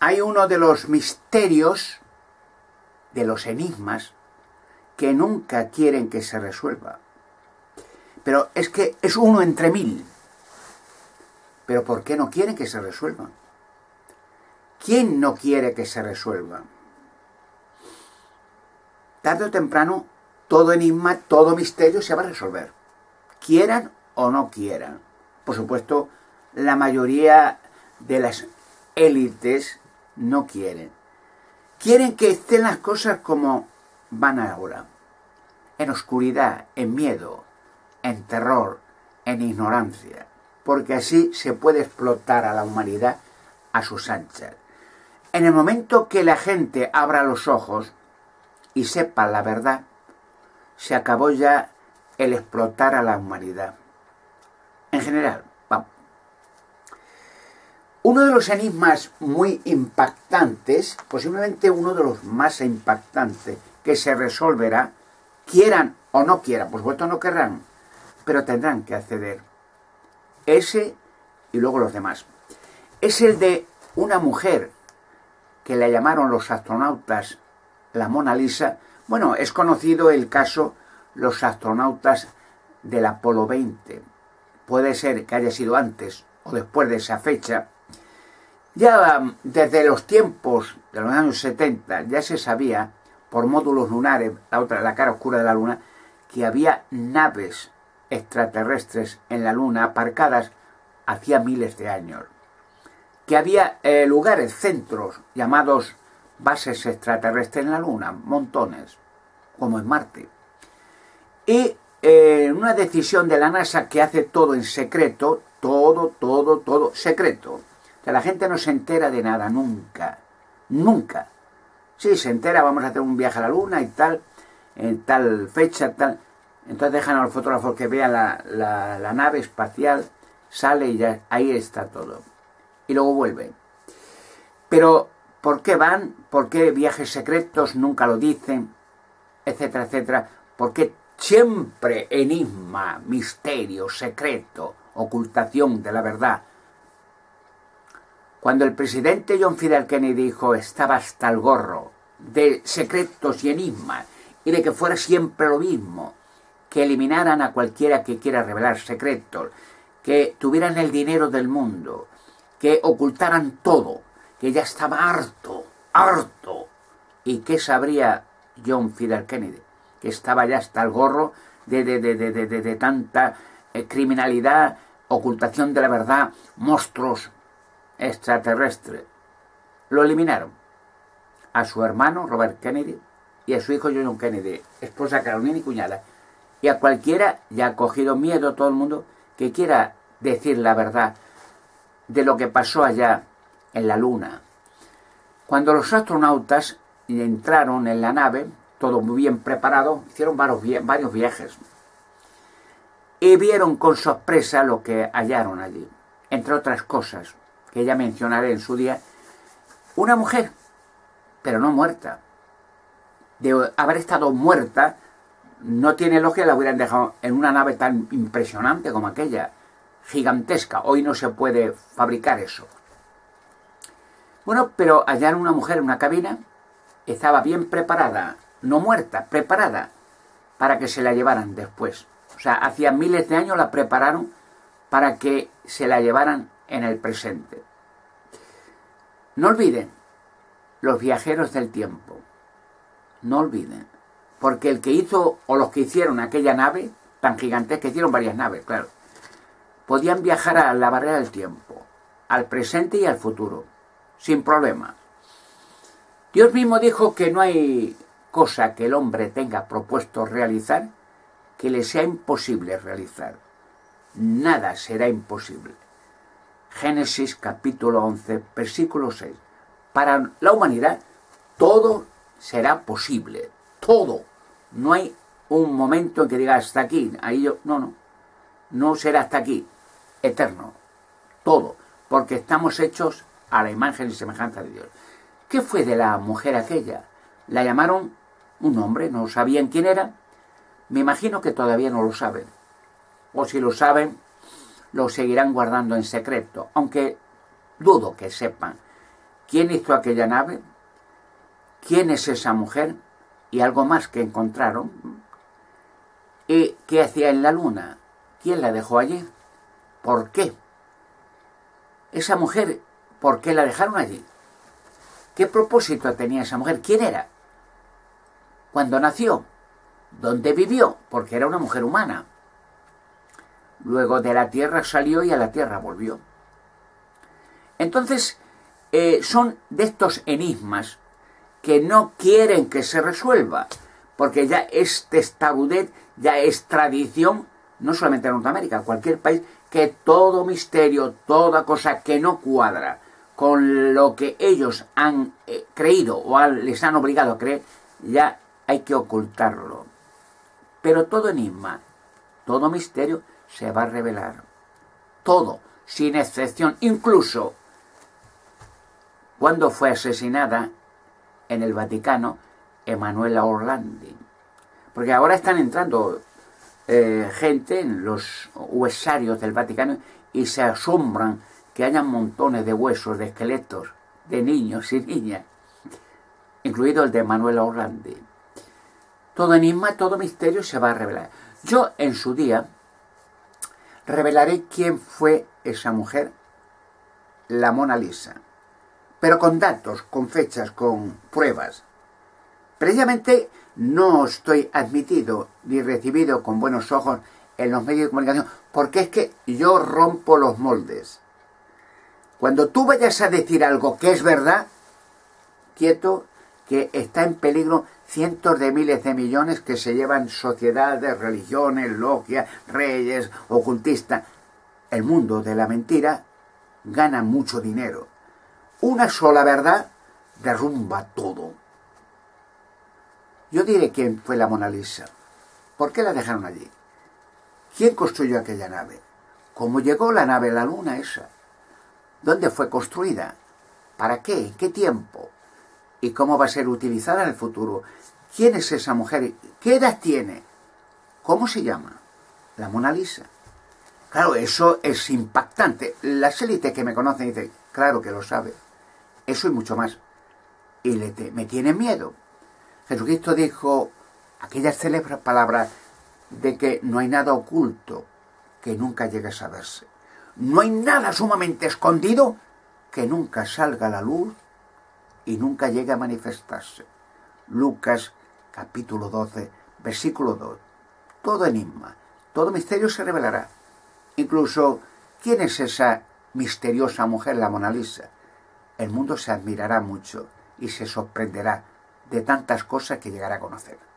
hay uno de los misterios, de los enigmas, que nunca quieren que se resuelva. Pero es que es uno entre mil. ¿Pero por qué no quieren que se resuelva? ¿Quién no quiere que se resuelva? Tarde o temprano, todo enigma, todo misterio se va a resolver. Quieran o no quieran. Por supuesto, la mayoría de las élites no quieren. Quieren que estén las cosas como van ahora. En oscuridad, en miedo, en terror, en ignorancia. Porque así se puede explotar a la humanidad a sus anchas. En el momento que la gente abra los ojos y sepa la verdad, se acabó ya el explotar a la humanidad. En general, vamos. Uno de los enigmas muy impactantes, posiblemente uno de los más impactantes, que se resolverá, quieran o no quieran, por supuesto no querrán, pero tendrán que acceder. Ese y luego los demás. Es el de una mujer que la llamaron los astronautas la Mona Lisa. Bueno, es conocido el caso los astronautas del Apolo 20. Puede ser que haya sido antes o después de esa fecha. Ya desde los tiempos de los años 70 ya se sabía, por módulos lunares, la cara oscura de la Luna, que había naves extraterrestres en la Luna aparcadas hacía miles de años. Que había lugares, centros, llamados bases extraterrestres en la Luna, montones, como en Marte. Y una decisión de la NASA que hace todo en secreto, todo secreto. Que la gente no se entera de nada, nunca. Nunca. Sí, se entera, vamos a hacer un viaje a la Luna y tal, en tal fecha, tal. Entonces dejan a los fotógrafos que vean la nave espacial, sale y ya ahí está todo. Y luego vuelven. Pero, ¿por qué van? ¿Por qué viajes secretos nunca lo dicen? Etcétera, etcétera. ¿Por qué siempre enigma, misterio, secreto, ocultación de la verdad? Cuando el presidente John F. Kennedy dijo estaba hasta el gorro de secretos y enigmas y de que fuera siempre lo mismo, que eliminaran a cualquiera que quiera revelar secretos, que tuvieran el dinero del mundo, que ocultaran todo, que ya estaba harto. ¿Y qué sabría John F. Kennedy? Que estaba ya hasta el gorro de tanta criminalidad, ocultación de la verdad, monstruos extraterrestres. Lo eliminaron. A su hermano Robert Kennedy y a su hijo John Kennedy, esposa Carolina y cuñada. Y a cualquiera ya ha cogido miedo todo el mundo que quiera decir la verdad de lo que pasó allá en la Luna. Cuando los astronautas entraron en la nave, todo muy bien preparado, hicieron varios viajes y vieron con sorpresa lo que hallaron allí. Entre otras cosas, que ya mencionaré en su día, una mujer, pero no muerta. De haber estado muerta, no tiene lógica, la hubieran dejado en una nave tan impresionante como aquella, gigantesca. Hoy no se puede fabricar eso. Bueno, pero hallaron una mujer en una cabina, estaba bien preparada, no muerta, preparada, para que se la llevaran después. O sea, hacía miles de años la prepararon para que se la llevaran en el presente. No olviden, los viajeros del tiempo, no olviden, porque el que hizo, o los que hicieron aquella nave, tan gigantesca, hicieron varias naves, claro, podían viajar a la barrera del tiempo, al presente y al futuro, sin problema. Dios mismo dijo que no hay cosa que el hombre tenga propuesto realizar que le sea imposible realizar. Nada será imposible. Génesis capítulo 11, versículo 6. Para la humanidad todo será posible. Todo. No hay un momento en que diga hasta aquí. Ahí yo, no será hasta aquí. Eterno. Todo. Porque estamos hechos a la imagen y semejanza de Dios. ¿Qué fue de la mujer aquella? La llamaron un hombre, no sabían quién era. Me imagino que todavía no lo saben. O si lo saben, lo seguirán guardando en secreto, aunque dudo que sepan ¿Quién hizo aquella nave? ¿Quién es esa mujer? Y algo más que encontraron. ¿Y qué hacía en la luna? ¿Quién la dejó allí? ¿Por qué? Esa mujer, ¿por qué la dejaron allí? ¿Qué propósito tenía esa mujer? ¿Quién era? ¿Cuándo nació? ¿Dónde vivió? Porque era una mujer humana. Luego de la tierra salió y a la tierra volvió. Entonces, son de estos enigmas que no quieren que se resuelva, porque ya es testarudez, ya es tradición, no solamente en Norteamérica, cualquier país, que todo misterio, toda cosa que no cuadra con lo que ellos han creído o les han obligado a creer, ya hay que ocultarlo. Pero todo enigma, todo misterio se va a revelar. Todo, sin excepción. Incluso cuando fue asesinada en el Vaticano Emanuela Orlandi. Porque ahora están entrando gente en los huesarios del Vaticano y se asombran que hayan montones de huesos, de esqueletos, de niños y niñas, incluido el de Emanuela Orlandi. Todo enigma, todo misterio se va a revelar. Yo, en su día, revelaré quién fue esa mujer, la Mona Lisa, pero con datos, con fechas, con pruebas. Precisamente no estoy admitido ni recibido con buenos ojos en los medios de comunicación, porque es que yo rompo los moldes. Cuando tú vayas a decir algo que es verdad, quieto, que está en peligro cientos de miles de millones que se llevan sociedades, religiones, logias, reyes, ocultistas. El mundo de la mentira gana mucho dinero. Una sola verdad derrumba todo. Yo diré quién fue la Mona Lisa. ¿Por qué la dejaron allí? ¿Quién construyó aquella nave? ¿Cómo llegó la nave a la luna esa? ¿Dónde fue construida? ¿Para qué? ¿En qué tiempo? ¿Y cómo va a ser utilizada en el futuro? ¿Quién es esa mujer? ¿Qué edad tiene? ¿Cómo se llama? La Mona Lisa. Claro, eso es impactante. Las élites que me conocen dicen, claro que lo sabe. Eso y mucho más. Y me tienen miedo. Jesucristo dijo aquellas célebres palabras de que no hay nada oculto que nunca llegue a saberse. No hay nada sumamente escondido que nunca salga a la luz y nunca llegue a manifestarse. Lucas capítulo 12, versículo 2. Todo enigma, todo misterio se revelará. Incluso, ¿quién es esa misteriosa mujer, la Mona Lisa? El mundo se admirará mucho y se sorprenderá de tantas cosas que llegará a conocer.